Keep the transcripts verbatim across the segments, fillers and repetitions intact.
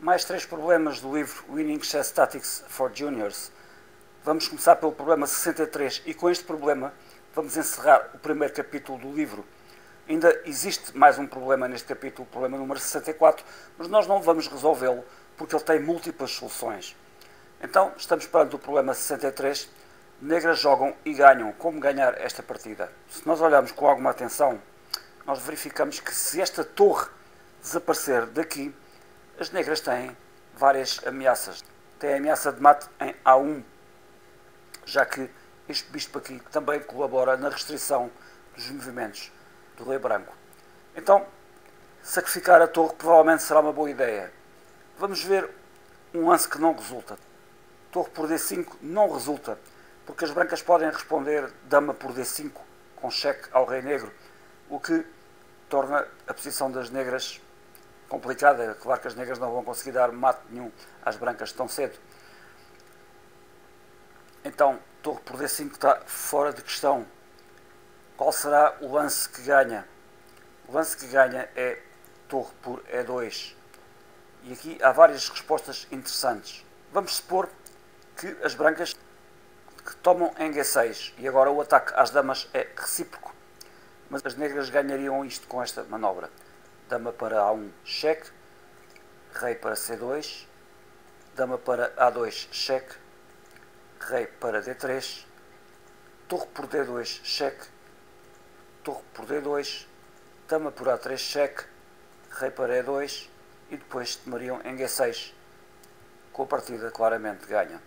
mais três problemas do livro Winning Chess Tactics for Juniors. Vamos começar pelo problema sessenta e três e com este problema vamos encerrar o primeiro capítulo do livro. Ainda existe mais um problema neste capítulo, o problema número sessenta e quatro, mas nós não vamos resolvê-lo porque ele tem múltiplas soluções. Então, estamos perante o problema sessenta e três. Negras jogam e ganham. Como ganhar esta partida? Se nós olharmos com alguma atenção, nós verificamos que se esta torre desaparecer daqui, as negras têm várias ameaças. Tem a ameaça de mate em A um, já que este bispo aqui também colabora na restrição dos movimentos do rei branco. Então, sacrificar a torre provavelmente será uma boa ideia. Vamos ver um lance que não resulta. Torre por D cinco não resulta, porque as brancas podem responder dama por D cinco, com cheque ao rei negro, o que torna a posição das negras complicada. Claro que as negras não vão conseguir dar mate nenhum às brancas tão cedo. Então, torre por D cinco está fora de questão. Qual será o lance que ganha? O lance que ganha é torre por E dois. E aqui há várias respostas interessantes. Vamos supor que as brancas que tomam em G seis e agora o ataque às damas é recíproco. Mas as negras ganhariam isto com esta manobra. Dama para A um, cheque. Rei para C dois. Dama para A dois, cheque. Rei para D três. Torre por D dois, cheque. Torre por D dois. Dama por A três, cheque. Rei para E dois. E depois tomariam em G seis. Com a partida claramente ganha.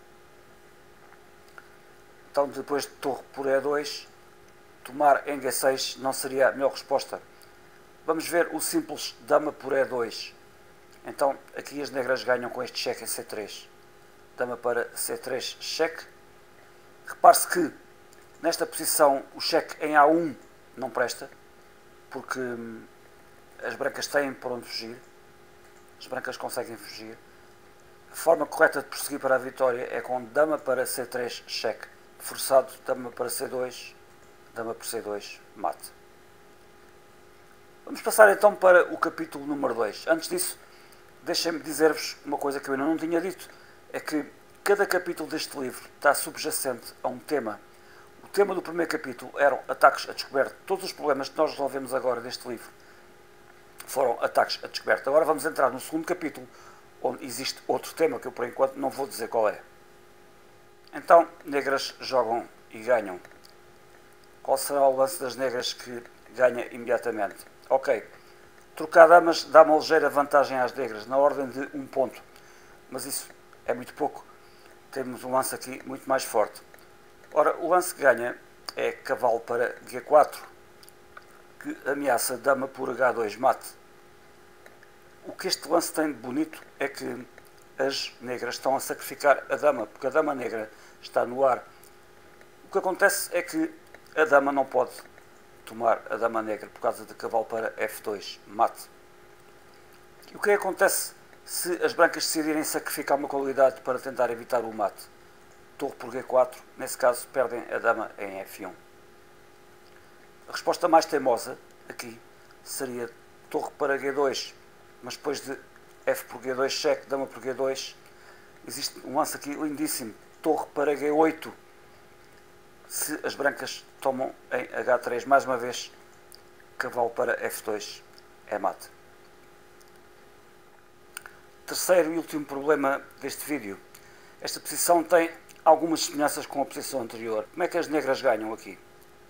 Então, depois de torre por E dois, tomar em G seis não seria a melhor resposta. Vamos ver o simples dama por E dois. Então, aqui as negras ganham com este cheque em C três. Dama para C três, cheque. Repare-se que, nesta posição, o cheque em A um não presta, porque hum, as brancas têm por onde fugir. As brancas conseguem fugir. A forma correta de prosseguir para a vitória é com dama para C três, cheque. Forçado, dama para C dois, dama por C dois, mate. Vamos passar então para o capítulo número dois. Antes disso, deixem-me dizer-vos uma coisa que eu ainda não tinha dito. É que cada capítulo deste livro está subjacente a um tema. O tema do primeiro capítulo eram ataques a descoberto. Todos os problemas que nós resolvemos agora deste livro foram ataques a descoberto. Agora vamos entrar no segundo capítulo, onde existe outro tema que eu por enquanto não vou dizer qual é. Então, negras jogam e ganham. Qual será o lance das negras que ganha imediatamente? Ok, trocar damas dá uma ligeira vantagem às negras, na ordem de um ponto. Mas isso é muito pouco. Temos um lance aqui muito mais forte. Ora, o lance que ganha é cavalo para G quatro, que ameaça dama por H dois, mate. O que este lance tem de bonito é que as negras estão a sacrificar a dama, porque a dama negra está no ar. O que acontece é que a dama não pode tomar a dama negra por causa de cavalo para F dois, mate. E o que acontece se as brancas decidirem sacrificar uma qualidade para tentar evitar o mate? Torre por G quatro, nesse caso perdem a dama em F um. A resposta mais teimosa aqui seria torre para G dois, mas depois de F por G dois, cheque, dama por G dois, existe um lance aqui lindíssimo, torre para G oito. Se as brancas tomam em H três, mais uma vez, cavalo para F dois, é mate. Terceiro e último problema deste vídeo. Esta posição tem algumas semelhanças com a posição anterior. Como é que as negras ganham aqui?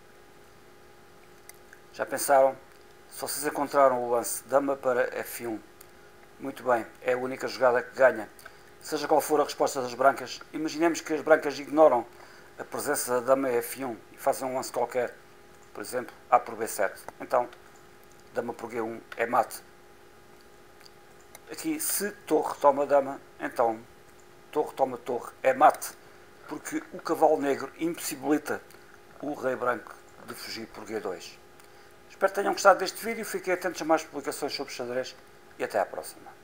Já pensaram? Se vocês encontraram o lance dama para F um, muito bem, é a única jogada que ganha. Seja qual for a resposta das brancas, imaginemos que as brancas ignoram a presença da dama F um e fazem um lance qualquer, por exemplo, A por B sete. Então, dama por G um é mate. Aqui, se torre toma dama, então torre toma torre é mate, porque o cavalo negro impossibilita o rei branco de fugir por G dois. Espero que tenham gostado deste vídeo, fiquem atentos a mais publicações sobre xadrez e até à próxima.